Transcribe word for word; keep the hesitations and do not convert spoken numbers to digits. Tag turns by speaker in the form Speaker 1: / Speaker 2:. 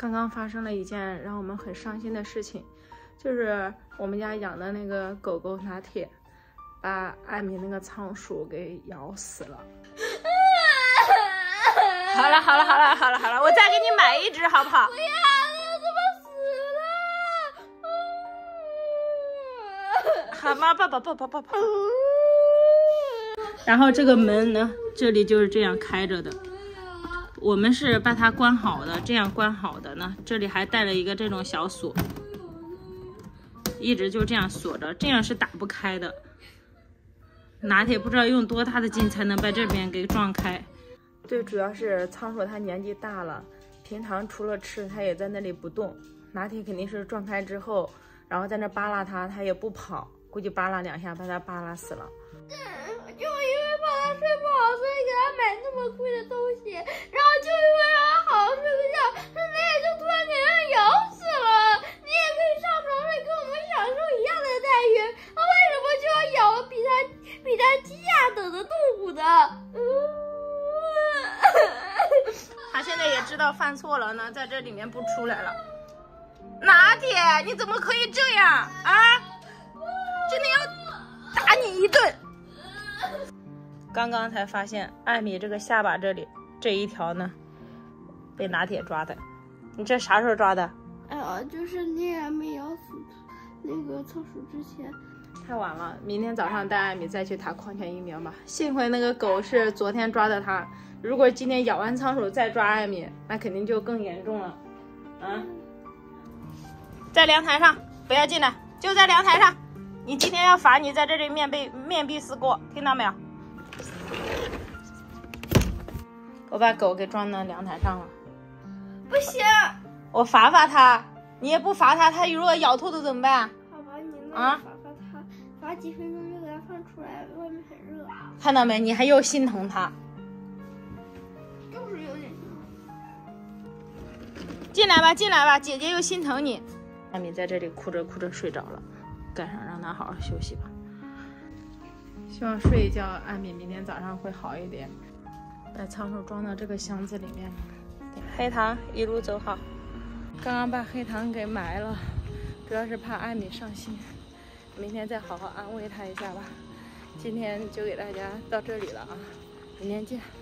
Speaker 1: 刚刚发生了一件让我们很伤心的事情，就是我们家养的那个狗狗拿铁，把艾米那个仓鼠给咬死了。好了好了好了好了好了，我再给你买一只好不好？
Speaker 2: 不要，那怎么死了？
Speaker 1: 好吗？抱抱抱抱抱抱。然后这个门呢，这里就是这样开着的。我们是把它关好的，这样关好的呢。这里还带了一个这种小锁，一直就这样锁着，这样是打不开的。拿铁不知道用多大的劲才能把这边给撞开。最主要是仓鼠它年纪大了，平常除了吃它也在那里不动。拿铁肯定是撞开之后，然后在那扒拉它，它也不跑，估计扒拉两下把它扒拉死了。
Speaker 2: 就因为怕它睡不好，所以给它买那么贵的东西，然后就因为让它好好睡个觉，它那也就突然给它咬死了。你也可以上床睡，跟我们享受一样的待遇，它为什么就要咬比它比它鸡下等的动物呢？嗯，
Speaker 1: 它现在也知道犯错了呢，在这里面不出来了。拿铁，你怎么可以这样啊？真的要打你一顿！刚刚才发现艾米这个下巴这里这一条呢，被拿铁抓的。你这啥时候抓的？
Speaker 2: 哎呀，就是你还没咬死那个仓鼠之前。
Speaker 1: 太晚了，明天早上带艾米再去打狂犬疫苗吧。幸亏那个狗是昨天抓的它，如果今天咬完仓鼠再抓艾米，那肯定就更严重了。啊，在阳台上，不要进来，就在阳台上。你今天要罚你在这里面壁面壁思过，听到没有？我把狗给装到阳台上了。
Speaker 2: 不行，
Speaker 1: 我罚罚它，你也不罚它，它如果咬兔子怎么办？
Speaker 2: 好吧，你那
Speaker 1: 啊
Speaker 2: 罚罚它，罚几分钟就给它放出来，外面很热。
Speaker 1: 看到没？你还又心疼它。
Speaker 2: 就是有点心疼。
Speaker 1: 进来吧，进来吧，姐姐又心疼你。艾米在这里哭着哭着睡着了，赶上让她好好休息吧。希望睡一觉，艾米明天早上会好一点。把仓鼠装到这个箱子里面。黑糖一路走好。刚刚把黑糖给埋了，主要是怕艾米伤心，明天再好好安慰她一下吧。今天就给大家到这里了啊，明天见。